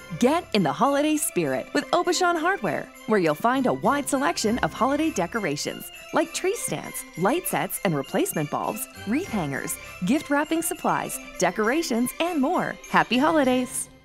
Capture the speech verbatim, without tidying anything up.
Get in the holiday spirit with Aubuchon Hardware, where you'll find a wide selection of holiday decorations like tree stands, light sets and replacement bulbs, wreath hangers, gift wrapping supplies, decorations, and more. Happy holidays!